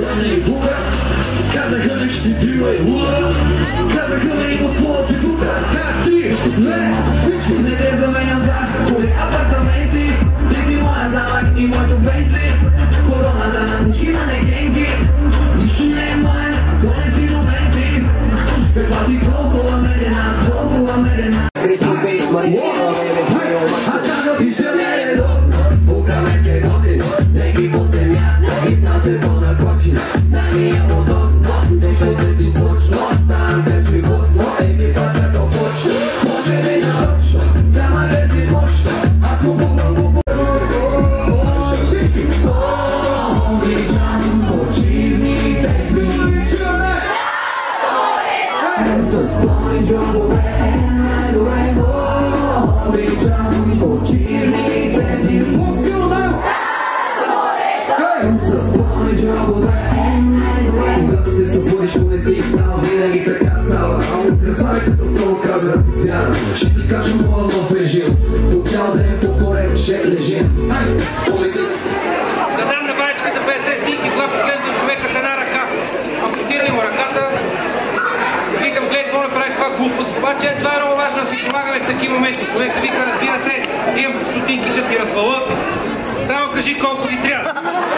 не и бука. Казаха ми, че си била и луда. Казаха ми, и господа си тука. Как ти? Не, всички не те заменям за коли апартаменти. Ти си моя замък и моето Бентли. Короната на всички манекенки. Нищо не е мое, ако не си моменти. Каква си толкова медена, толкова медена. Аз казах и ще не е редовно. Пукаме се готин, неки по земята. И в нас е по-накочи. Да ни е удобно, защото ти сочно. Ставам те животно, екипата то почно. Може би насочно, няма да ти мощно. Аз му помогу. Обичам почивните зими. С плани джобове е най-добре. Обичам почивните дни. С плани джобове е най-добре. Когато се събудиш, понеси цял, винаги така става. Красавицата слово каза, свяра. Ще ти кажа моя нов режим. По цял ден по корем ще лежим. Да дам на баечката 50 снимки, когато поглеждам човека с една ръка. Ампутирали му ръката. Викам, гледай, какво направи това глупост. Обаче това е много важно да си помагаме в такива моменти. Човека вика, разбира се, имам стотинки, ще ти развала. Само кажи колко ти трябва.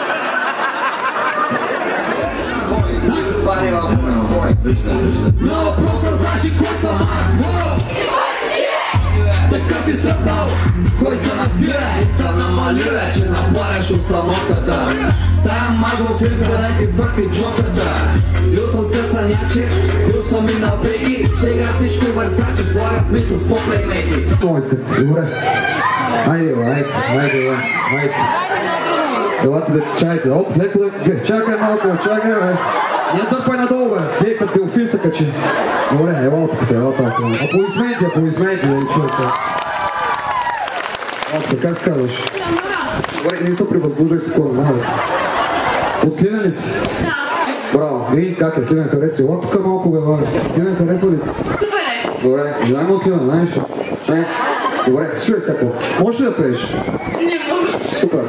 Но въпросът значи кой съм аз. Такъв си сръпнал, кой се разбира и се намалира, че напаряш от самотата. Стая мазал сливка и върпи джоката. Бил съм скъсаняче, бил съм и на беги. Сега всичко върсаче, слагат ми с по-плеймейки. Какво искате? Добре. Айде. Елате да чай се. От, леко да... Чакай малко, чакай, бе. Не дърпай надолу, бе. Вие като Теофил се качи. Добре, ела тук се, ела тази страна. Аплодисменти, да ви чуя сега. Как се казваш? Добре, не са превъзбуждай спокойно, махай. От Сливен ли си? Да. Браво. И как е? Сливен харесва ли? Ела тук малко, бе, Валя. Сливен харесва ли ти? Супер е. Добре, желай му Сливен, знаеш ли? Добре, чуй сега. Можеш ли да пееш? Не мога. Супер.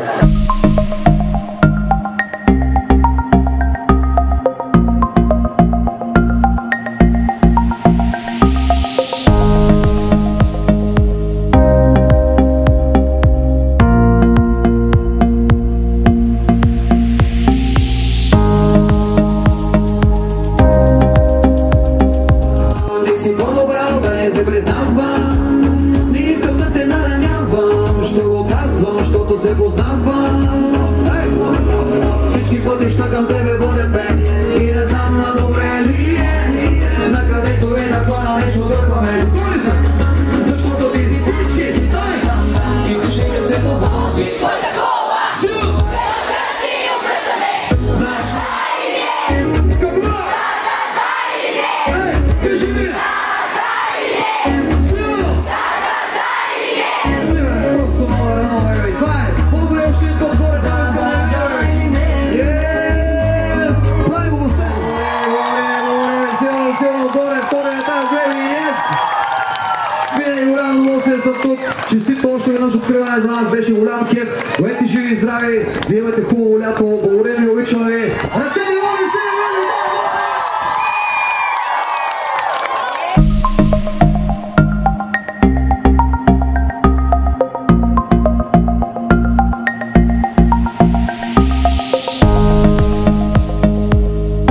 Всички пътища към тебе водят бе. И не знам на добре ли е. На където е наклона нещо дърпаме. Защото ти си всички си той. Искаш ли да се повози? Твоята кола! Сил! Трябва ти обръщаме! Знаеш? Да или не? Какво? Да или не? Кажи ми! Да или не? Сил! Да или не? Сил! Просто много е. Това е! Поздравя още път горе, там искам да ви дява. Силно горе, втория етаж, гледай, yes! Винаги голямо удоволствие съм тук. Честито още веднъж откриване за нас, беше голям кеф. Бъдете живи и здрави, да имате хубаво лято. Благодаря ви, обичам ви. Ръце!